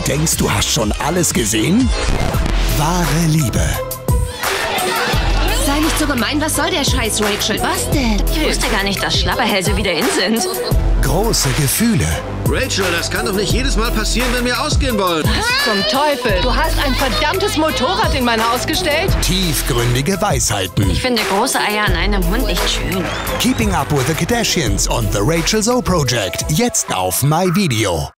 denkst, du hast schon alles gesehen? Wahre Liebe. Sei nicht so gemein, was soll der Scheiß, Rachel? Was denn? Ich wusste gar nicht, dass Schlabberhälse wieder in sind. Große Gefühle. Rachel, das kann doch nicht jedes Mal passieren, wenn wir ausgehen wollen. Zum Teufel, du hast ein verdammtes Motorrad in mein Haus gestellt? Tiefgründige Weisheiten. Ich finde große Eier an einem Hund nicht schön. Keeping up with the Kardashians on The Rachel Zoe Project. Jetzt auf MyVideo.